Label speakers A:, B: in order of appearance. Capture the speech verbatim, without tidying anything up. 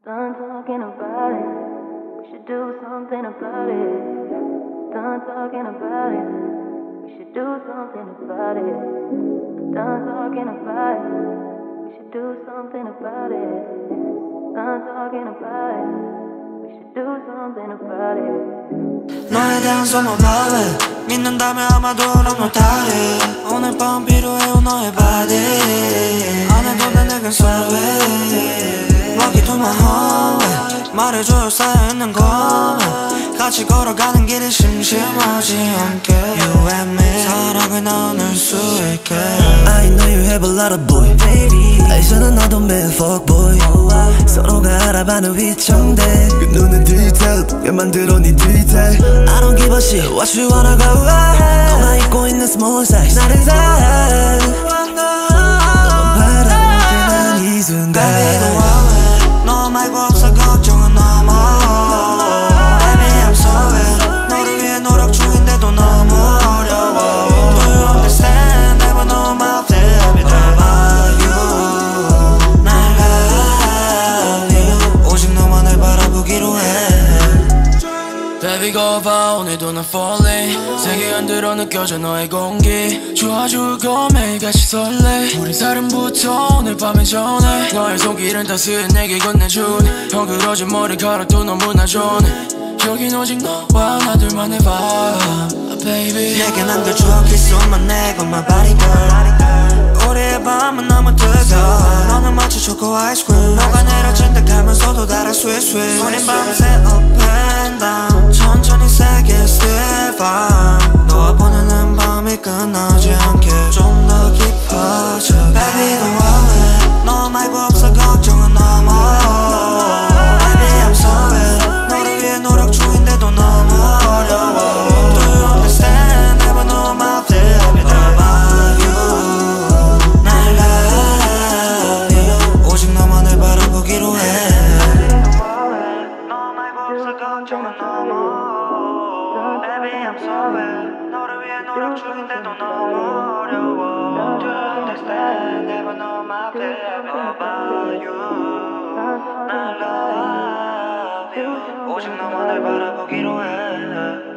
A: Done talking about it. We should do something about it. Done talking about it. We should do something about it. Done talking about it. We should do something about it. Done talking about it. We should do something about it.
B: 너에 대한 소문만을 믿는다면 아마도 넌 못하리. 오늘 밤 필요해요 너의 body. 안 해도 돼 내겐 sorry. Walk to my home. 말해줘요 쌓여있는 거. 같이 걸어가는 길이 심심하지 않게. You and me 사랑을 나눌 수 있게.
C: I know you have a lot of boy baby. 아이셔는 나도 man fuck boy. 서로가 알아봐는 위청대. 그 눈은 detail 왜 만들어 네 detail. I don't give a shit what you wanna go ahead. 너가 입고 있는 small size 나를 사해. 너만 바라보게 난 이 순간.
B: Baby don't worry 너 말고 없어 걱정은 너무. Baby I'm sorry 너를 위해 노력 중인데도 너무 어려워. Do you understand never know my baby about you. 날 love you 오직 너만을 바라보기로 해. Baby 거봐 오늘도 난 falling. 세계 안들어 느껴져 너의 공기. 좋아 좋을 거 매일같이 설레. 우리 사랑부터 오늘 밤에 전해. 너의 손길은 따스해 내게 건네준. 헝클어진 머리카락도 너무나 전해. 여긴 오직 너와 나 둘만의 vibe baby. 내겐 안겨줘 키스만 내고만 body girl. 우리의 밤은 너무 뜨거워. 너는 마치 초코 아이스크림. 너가 내려진 듯 하면서도 달아 sweet sweet. 우린 밤새 up and down 천천히 세게 slip on. 너와 보내는 밤이 끝나지 않게 좀 더 깊어져. Baby don't worry 너 말고 없어 걱정은 너무. Baby I'm sorry 너를 위해 노력 중인데도 너무 어려워. Do you understand never know my baby about you. 날 love you 오직 너만을 바라보기로 해. 너 말고 없어 걱정은 너무. Baby I'm sorry 너를 위해 노력 중인데도 너무 어려워. Do you understand never know my baby about you. 날 love you 오직 너만을 바라보기로 해.